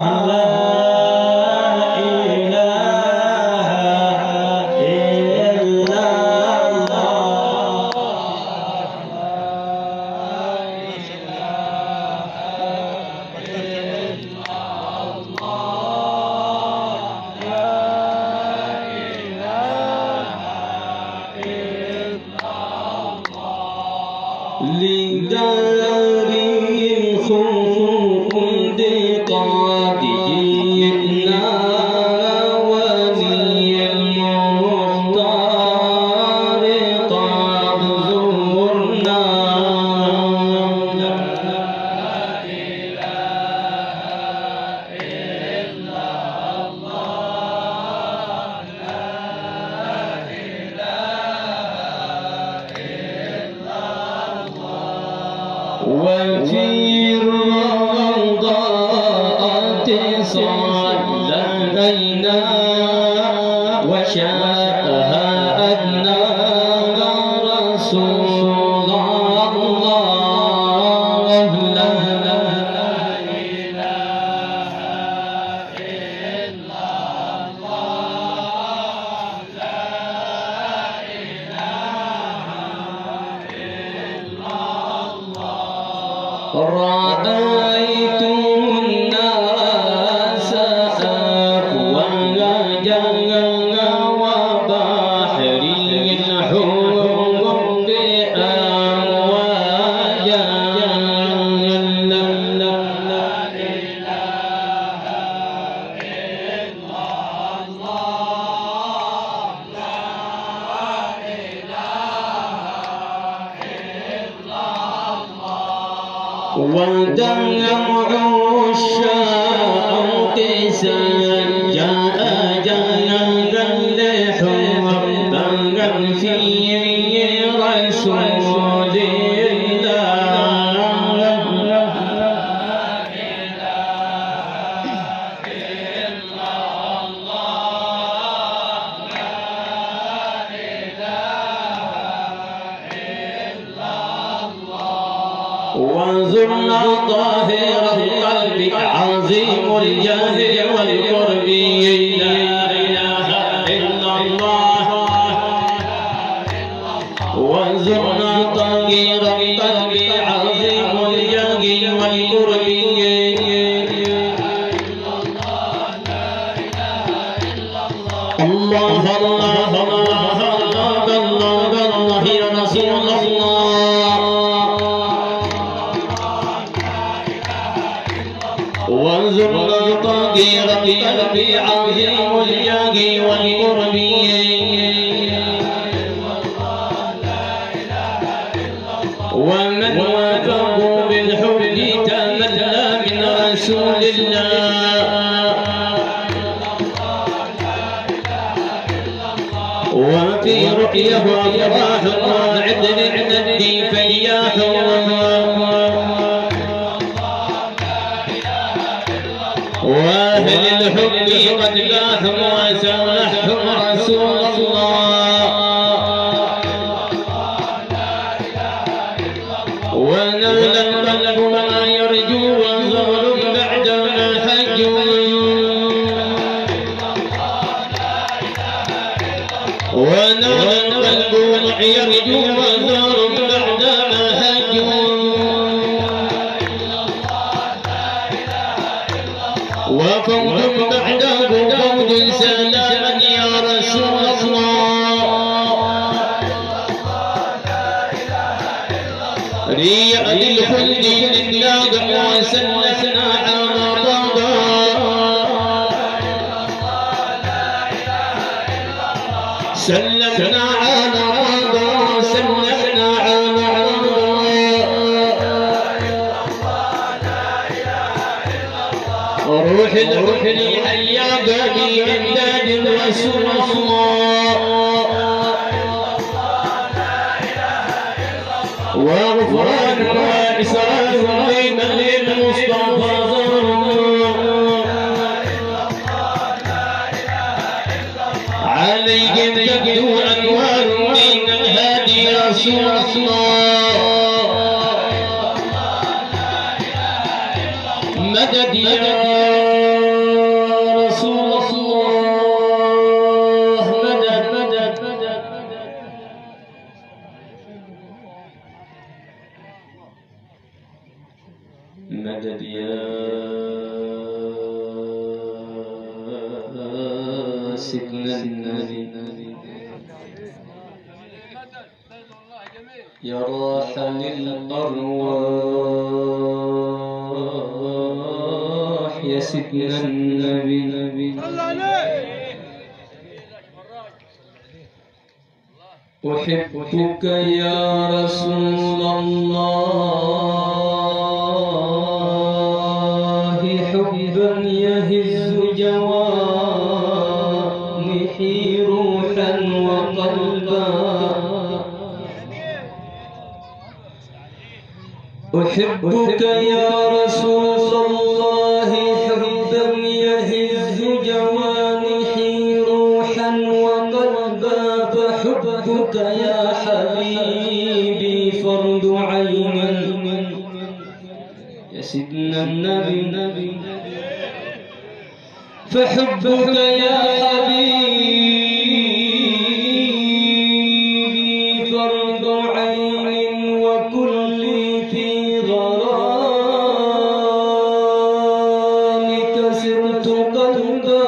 وفي الروضات صلينا وشاهدنا رسول الله لا إله إلا الله لا إله إلا الله رأيت الناس أفواجا وبحر الحب أمواجا لا إله إلا الله لا إله إلا الله ودمع الشوق سجاء جنبا لحبا في رسول وانظرنا طاهر القلب عظيم الجاه والقرب لا إله إلا الله وانظرنا طاهر القلب عظيم الجاه والقرب الله الله الله الله الله الله يا رسول الله وانظرنا طاهر القلب عظيم الجاه والقرب ومن وافق بالحب تملى من رسول الله وفي رؤيه أفراح وعد للنبي فياح وأهل الحب قد لاحوا وسامحهم رسول الله ونال القلب ما يرجو وظهر بعد ما حجوا ونال القلب ما يرجو وظهر بعد ما حجوا وفوج بعده فوج سلاما يا رسول الله رياء للخلد لله وسلمنا على طه سلمنا على رضا سلمنا على روح الروح للحيا بني امداد رسول الله وغفران وإسراف ضيما للمصطفى عليهم تبدو أنوار من الهادي رسول الله مدد يا سيدنا النبي يا راحة للأرواح يا سيدنا النبي أحبك يا رسول الله حبا يهز جوانحي روحا وقلبا أحبك يا رسول الله حبا يهز جوانحي روحا وقلبا فحبك يا حبيبي فرد عين يا سيدنا النبي فحبك يا حبيبي فرد عين وكل في غرامك سرت قلبا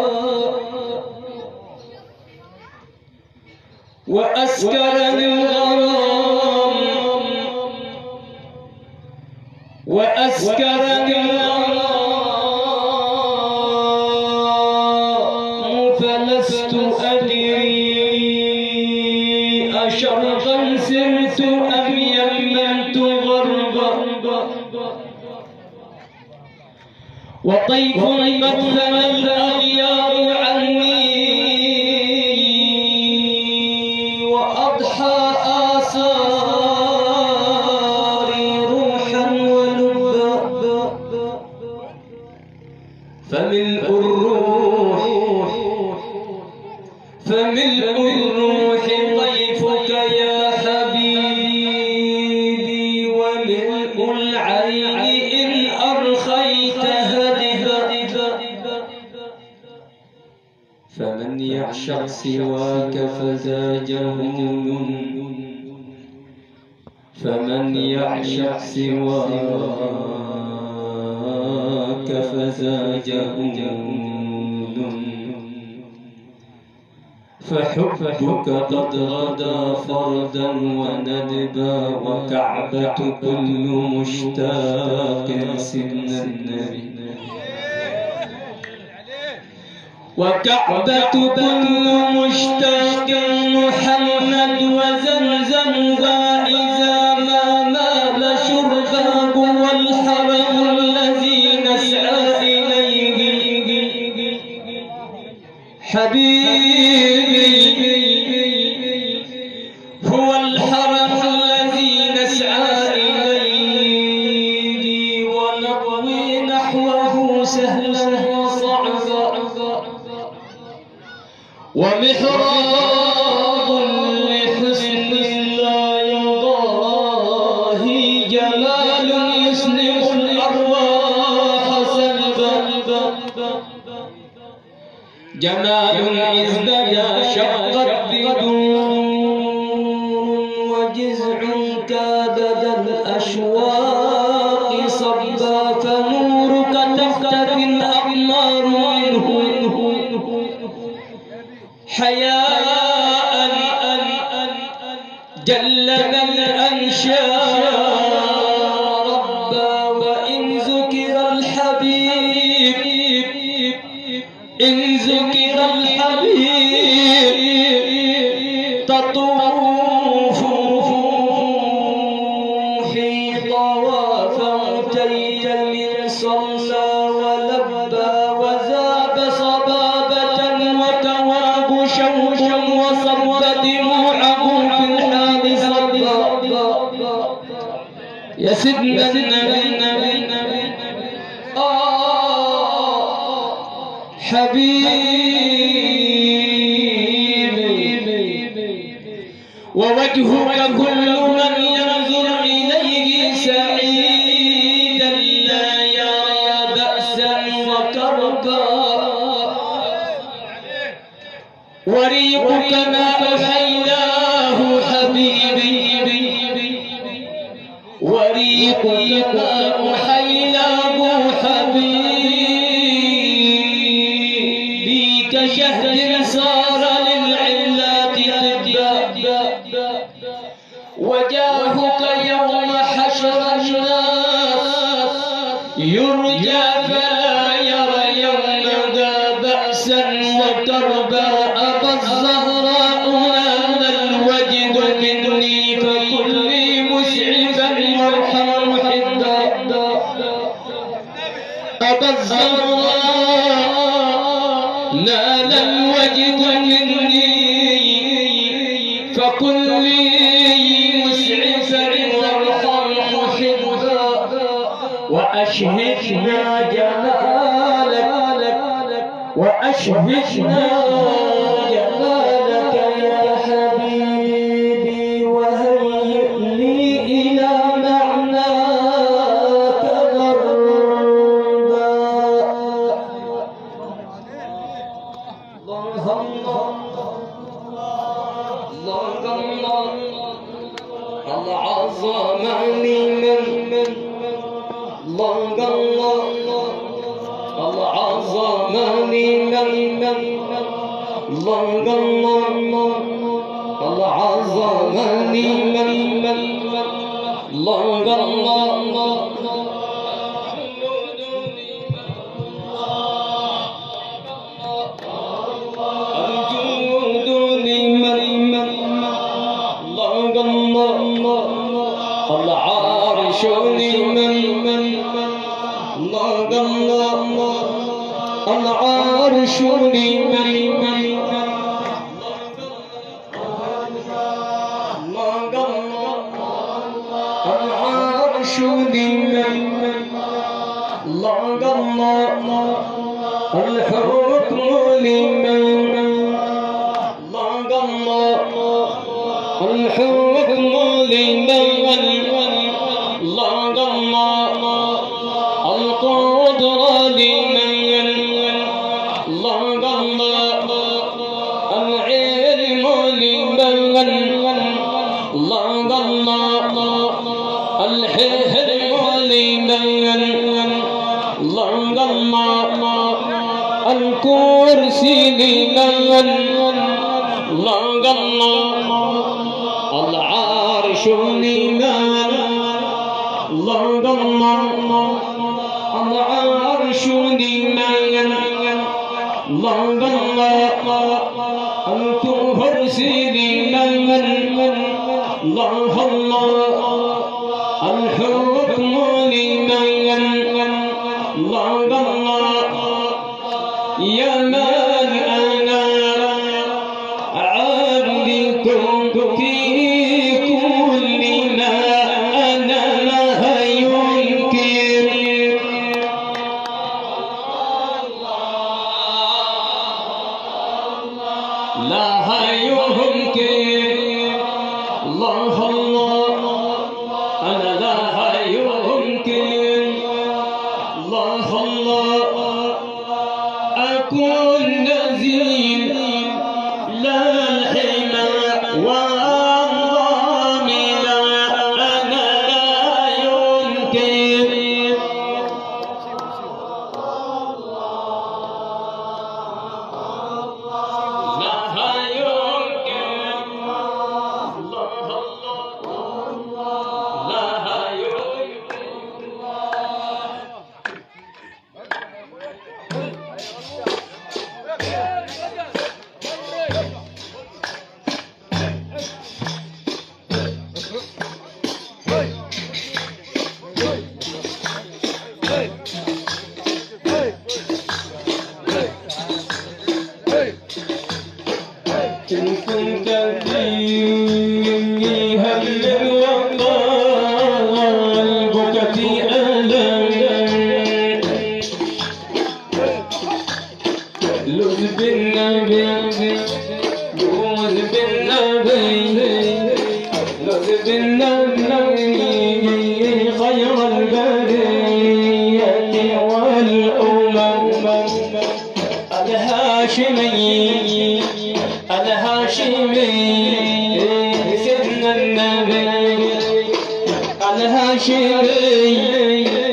وأسكرني الغرام وأسكرني الغرام فلست أدري أشرقا سرت أم يمنت غربا وطيف مثل الأغيار عني وأضحى آثاري روحا ولبا فملء الروح ضيفك يا حبيبي وملء العين إن أرخيت هدبا فمن يعشق سواك فذا جهول فمن يعشق سواك فذا جهول فحبك قد غدا فردا وندبا وكعبة كل مشتاق سيدنا النبي وكعبة كل مشتاق محمد وزمزمها إذا ما مال شرباب والحرم الذي نسعى إليه حبيبي هو الحرم الذي نسعى إليه ونطوي نحوه سهلا وصعبا ومحراب لحسن لا يضاهي جمال يسلم الأرواح سلبا جمال إذ بدا شقت بدور وجزع كاد ذا الأشواق صبا فنورك تختفي الأقمار منه حياء جلب الأنشاء ربا وإن ذكر الحبيب إن ذكر الحبيب تطوف روحي طواف متيم صلى ولبى وذاب صبابة وتواب شوق وصب دموعه في الحال صبا يا سيدنا النبي حبيبي ووجهك كل من ينظر إليه سعيدا لا يرى بأسا وكربا وريقك ما أحياه حبيبي وريقك ما أحياه حبيبي كشهد صار للعلات طبا وجاهك يوم حشر الناس يرجى فلا يرى يومها بأسا وكربا أبا الزهراء نال الوجد مني فكلي مسعفا وارحم محدا أبا الزهراء نال الوجد مني فكلي مسعفا وارحم محدا وأشهدنا جلالك وأشهدنا جلالك يا حبيبي وهيئ لي إلى معناك ضربا. الله العظمة من الله العظمة من الله العظمة من الله الجود لمن العرش لمن العرش لمن العرش لمن الحكم لمن الحكم لمن القدرة لمن العلم لمن الحلم لمن الكرسي لمن العرش لمن العرش لمن الكرسي لمن الحكم لمن يا من أنا عبدكم في كل ما أنا لا ينكر لا ينكر الله أنا لا ينكر الله أكون نزيل لا الحمى والظلام لا أنا لا ينكر لا ينكر لا إن كنت فيها قلبك في ألم لذ بالنبي جوز بالنبي لذ بالنبي خير البرية والأمم الهاشمي سيدنا النبي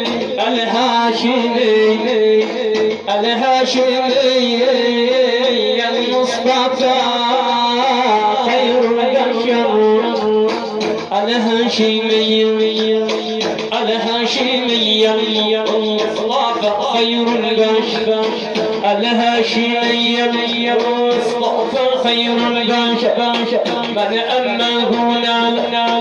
الهاشمي المصطفى خير البشر الهاشمي الهاشمي المصطفى خير البشر الهاشمي المصطفى خير البشر من أمه نال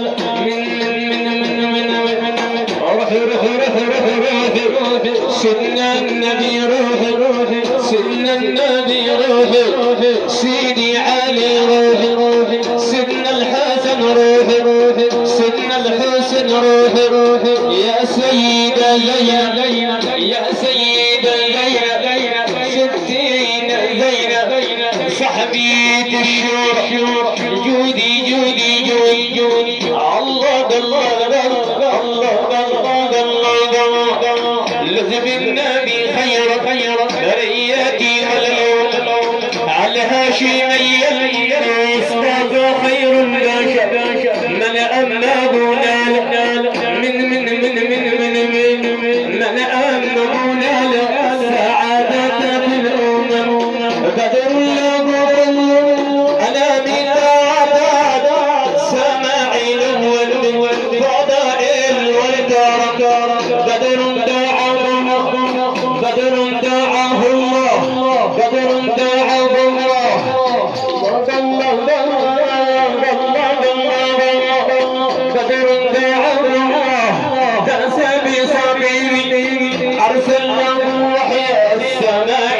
من سيدنا النبي روح سيدنا النبي روح سيدي علي روح سيدنا الحسن روح سيدنا الحسن روح يا سيدة زينب يا سيدة زينب ستين زينب صحبية الشور جودي جودي جودي جودي الله لزم النبي خير برياتي على هاشمي المصطفى خير البشر من أمه نال من أمه نال سعادة في الأمم بدر له على من أعداد سماعين والفضائل والدرك بدر دعاه الله بدر دعاه الله بدر دعاه الله دأس بصبيب أرسلناه وحي السماء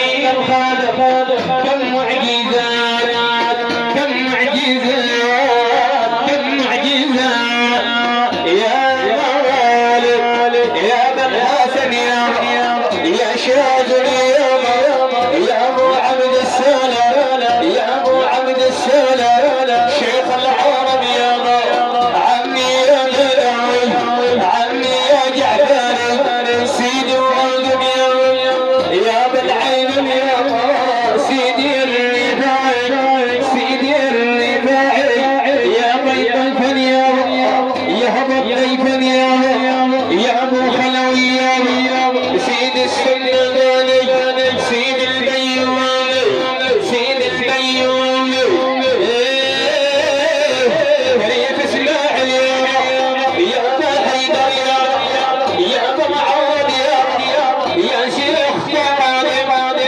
كم معجزات كم معجزات كم معجزات يا غالب يا ابن الحسن يا شاذلي يا ابو عبد السلام يا ابو عبد السلام شيخ العرب يا عمي يا بلاوي عمي يا جعفر سيدي وعقب يا بالعين يا سيدي الرفاعي سيدي الرفاعي يا بيت الفنيا يا هبط الفنيا يا ابو خلوي سيد السناني سيد البيواني سيد البيواني ريف اسماعيل يا ابا حيدر يا ابا معاذ يا شيخ فاطمه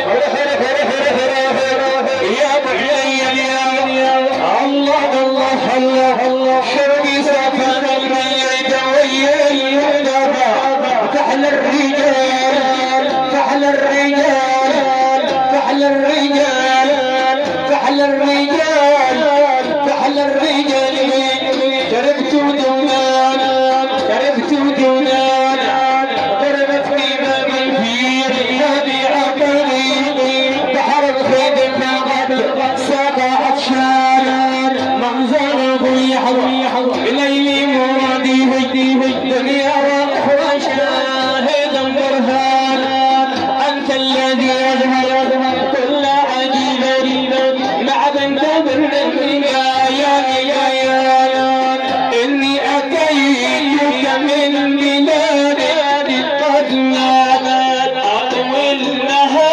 يا ابو حليل الله الله الله الله شربي سفن الميت ويا الهدى فحل الرجال فحل الرجال فحل الرجال فحل الرجال فحل الرجال شربت دونان شربت دونان ضربت في باب الفيل هذه عقلي بحر الخيد النغد ساقع عطشان منظر ابو يحضر اليلي مرادي دنيا واخرى شاهد برهان انت الذي يظهر كل عجيب مع بنت برنامج يا اني اتيتك من بلاد قد نادت اطول لها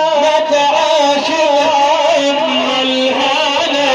متعاشر الهنا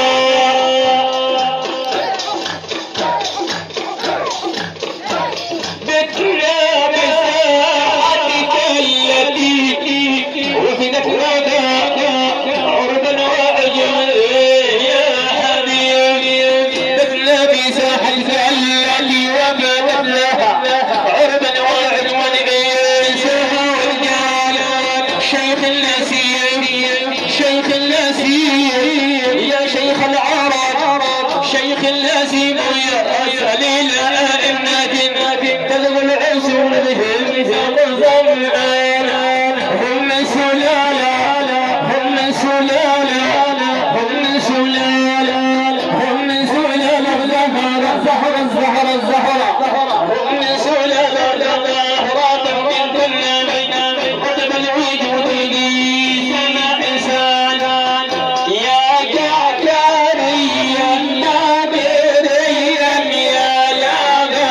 بتنا بساعتك التي وفنت وداك عربا وعجما يا حبيبي بتنا بساحتك التي وفنت لها عربا وعجما انساها ورجال شيخ النسيم شيخ النسيم يا شيخ العرب شيخ النسيم يا سليل ائمة تذب العسول بهم ظمآن هم سلالة هم سلالة هم سلالة هم سلالة الزهر الزهر الزهر هم سلالة زهرات من كل قطب الوجود سمع إنسان يا جعفريا نابريا يا لاغا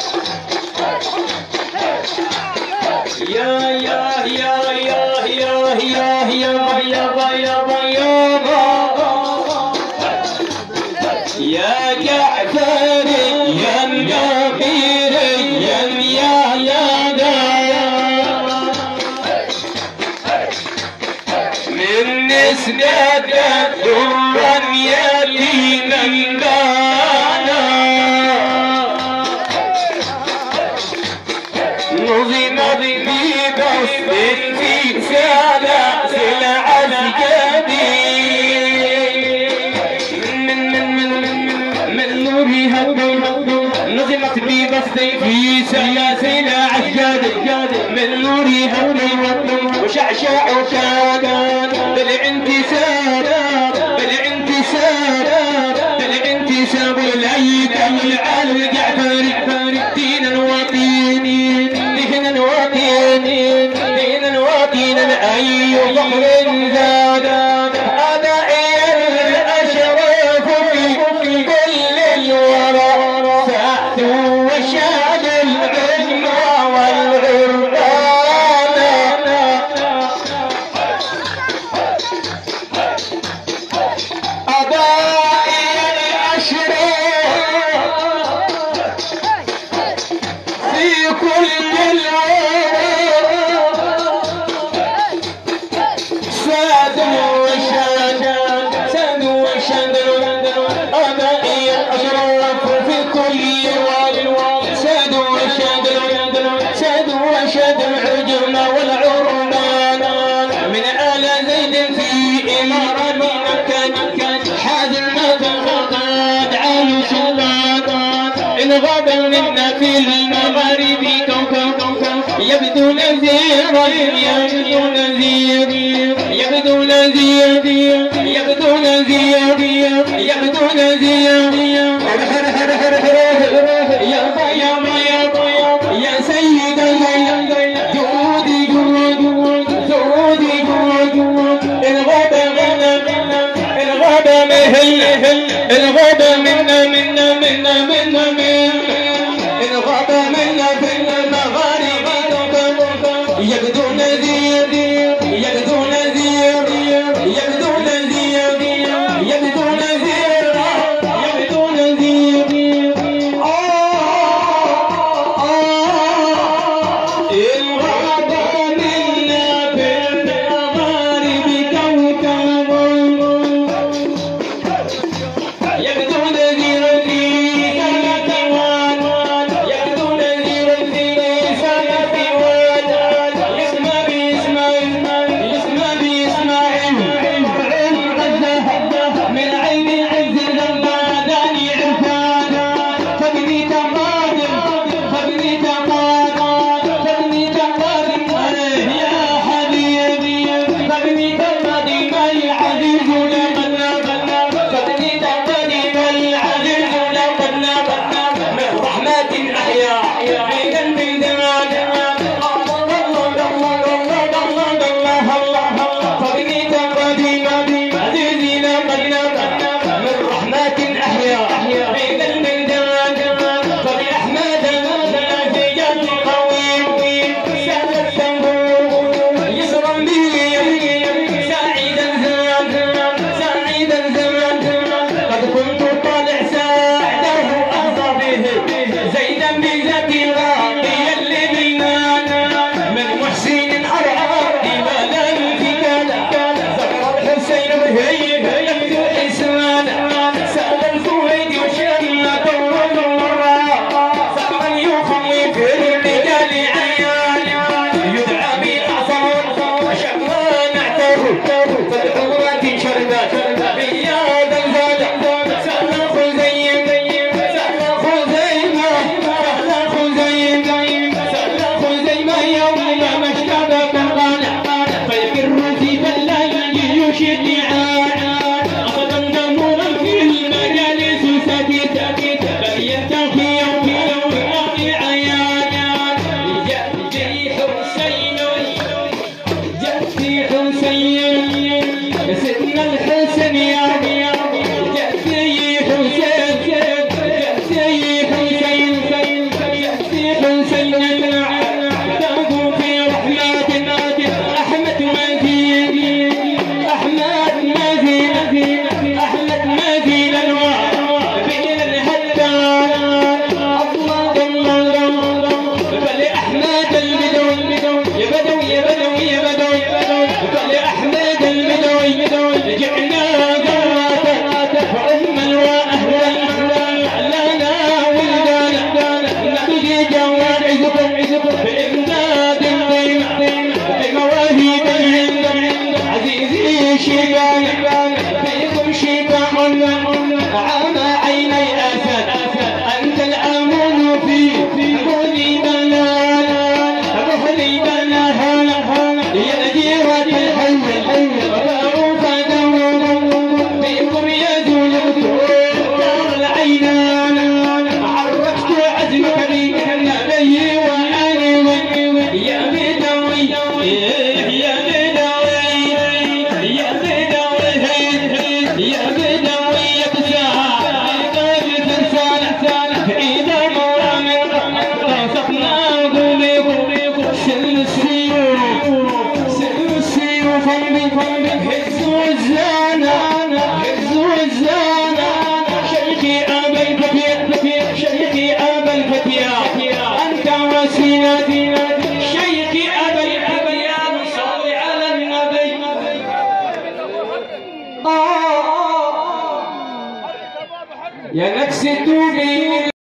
يا يا جعفر يا مجابر يا من نسجد درا يتيما بانا نظم ببسط في سلاسل عسكري نظمت ببسط في سلاسل عسكري من نورها وشعشع كان بالانتساب إليك والعلو جعفر دينا وطينا أي فخر زاد أدعي الأشراف في كل الورى سعدوا وشاد العلم والعرفان غاب منا في المغارب كوكب يبدو نذيرا يبدو نذير يا سيد جودي الغاب منا في المغارب يبدو نذير في رحمة أحمد وفي سيدنا شيخ أبا الأبيان صل على النبي. يا نفس توبي